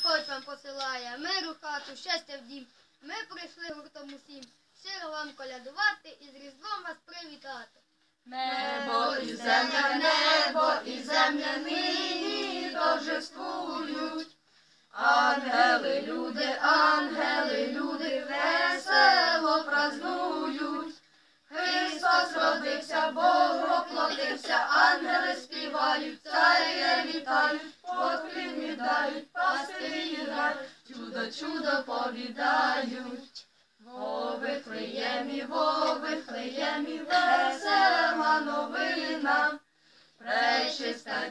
Господь вам посилає миру хату, щастя в дім. Ми прийшли гуртом усім, щиро вам колядувати і з Різдвом вас привітати. Небо і земля нині торжествують. Ангели, люди, весело празнують. Христос родився, Бог воплотився, ангели співають, царя вітають, поклін віддають, пастирі грають, чудо повідають. Во Вифлеємі, весела новина. Пречиста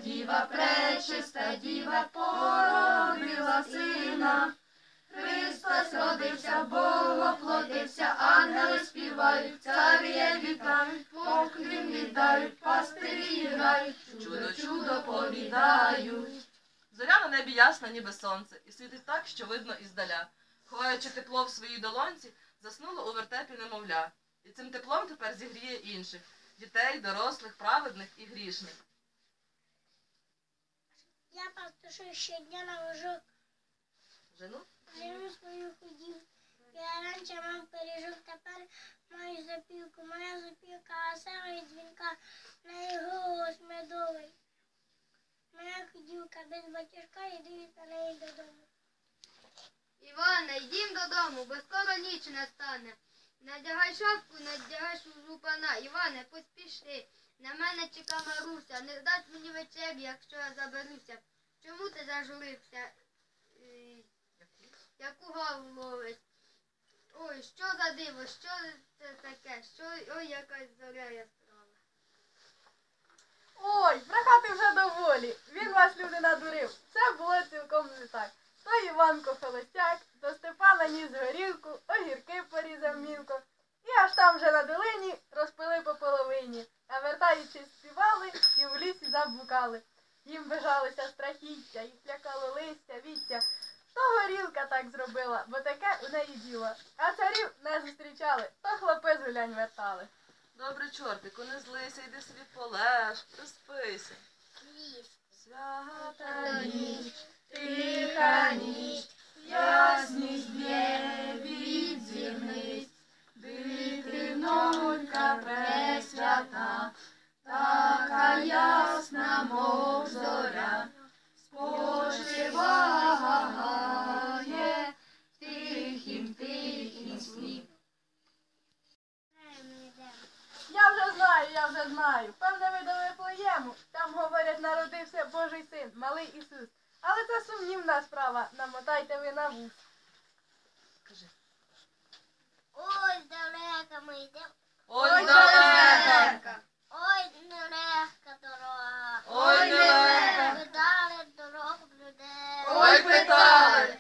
діва породила сина. Христос родився, Бог воплотився, ангели співають, царя вітають, поклін віддають, пастирі грають, чудо повідають. Зоря на небі ясна, ніби сонце, і світить так, що видно іздаля. Ховаючи тепло в своїй долонці, заснуло у вертепі немовля. І цим теплом тепер зігріє інших – дітей, дорослих, праведних і грішних. Я пастушу щодня на вожок. Жену? Жену свою худів. Я раніше мав пиріжок, тепер маю запілку. Моя запілка весела і дзвінка, на її голос медовий. Моя худівка без батюшка, і дивиться на неї додому. Іване, йдім додому, бо скоро ніч настане. Надягай шапку, надягай жупана. Іване, поспіши. На мене чека Маруся. Не здасть мені вечерю, якщо я заберуся. Чому ти зажурився? Яку гаву ловиш? Ой, що за диво, що це таке? Ой, якась зоря яскрава. Ой, брехати вже доволі. Він вас, люди, надурив. Це було цілком не так. То Іванко холостяк, до Степана ніс горілку, огірки порізав мілко. І аж там вже на долині розпили по половині. А вертаючись співали і в лісі заблукали. Їм бежалося страхіття, їх лякало листя, віття. То горілка так зробила, бо таке у неї діло. А царів не зустрічали, то хлопи з гулянь вертали. Добре, чортику, не злися, йди собі полеж, приспися. Свята ніч, Тиха ніч, ясність б'є від зірниць, дитинонька пресвята, така ясна, мов зоря, спочиває тихім сні. Я вже знаю. Певне, ви до Вифлеєму. Там, говорять, народився Божий син, малий Ісус. Але це сумнівна справа. Намотайте ви на вуз. Кажи. Ой, далеко ми йдемо. Ой, далека! Ой, нелегка дорога. Ой, нелегка! Питали дорогу людей. Ой, питали!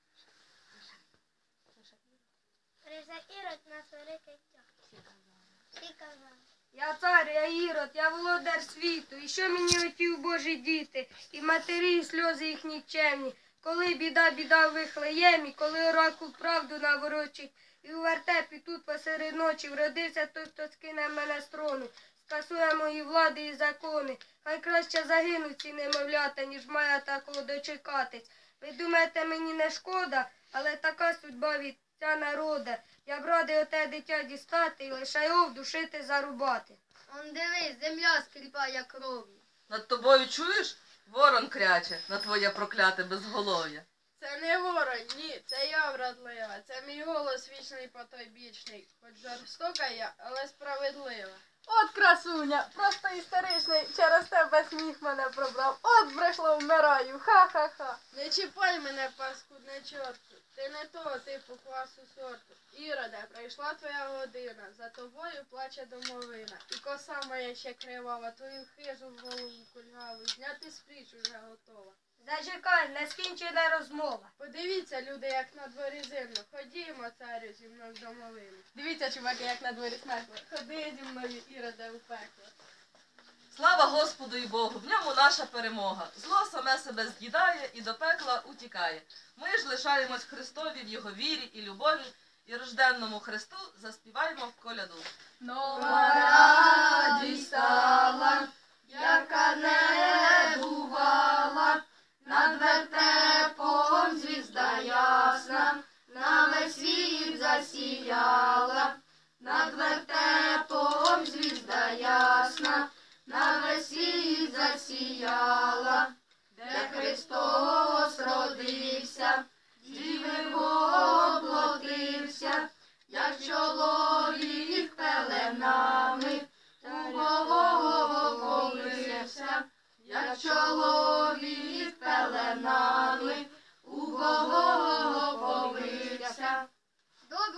Прийшла Ірод на велике тяг. Всі казали. Я цар, я Ірод, я володар світу. І що мені оті Божі діти, і матері, і сльози їх нікчемні. Коли біда в Вифлеємі, коли оракул правду наворочить, і у вертепі тут посеред ночі вродився той, хто скине мене з трону, скасує мої влади і закони. Хай краще загинуть ці немовлята, ніж має такого дочекатись. Ви думаєте, мені не шкода, але така судьба від ця народа. Я б радий оте дитя дістати і лише його вдушити зарубати. Он дивись, земля скріпає кров'ю. Над тобою чуєш? Ворон кряче на твоє прокляте безголов'я. Це не ворон, ні, це я вродлива, це мій голос вічний потойбічний, хоч жорстока я, але справедлива. От красуня, просто історичний, через тебе сміх мене пробрав. От брешло, вмираю, ха-ха-ха. Не чіпай мене, паскудне чорту, ти не того типу класу сорту. Іроде, прийшла твоя година, за тобою плаче домовина. І коса моя ще кривава, твою хижу в голову кульгаву, зняти з пліч уже готова. Зачекай, не скінчена розмова. Подивіться, люди, як на дворі зимно, ходімо, царю, зі мною в домовину. Дивіться, чуваки, як на дворі смеркло. Ходи зі мною, Іроде, у пекло. Слава Господу і Богу, в ньому наша перемога. Зло саме себе з'їдає і до пекла утікає. Ми ж лишаємось Христові в його вірі і любові, і рожденному Христу заспіваємо в коляду. Нова радість стала, яка не бувала, над вертепом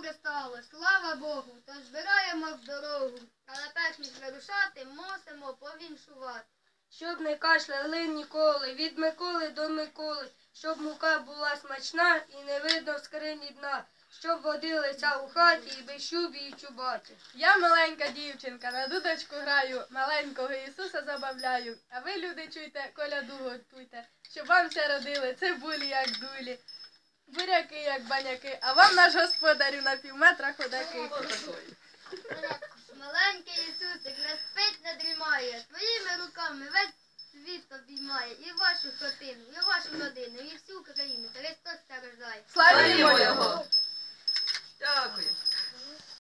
вже стало, слава Богу, то збираємо в дорогу. Але перш ніж вирушати, мусимо повіншувати. Щоб не кашляли ніколи, від Миколи до Миколи, щоб мука була смачна і не видно в скрині дна, щоб водилися у хаті і без щубі і чубаті. Я маленька дівчинка, на дудочку граю, маленького Ісуса забавляю. А ви, люди, чуйте, коляду готуйте, щоб вам все родили цибулі, як дулі, буряки, як баняки, а вам наш господарю на півметра ходаки. Маленький Ісусик не спить, не дрімає, своїми руками весь світ обіймає, і вашу хатину, і вашу родину, і всю Україну. Христос рождає. Славімо Його!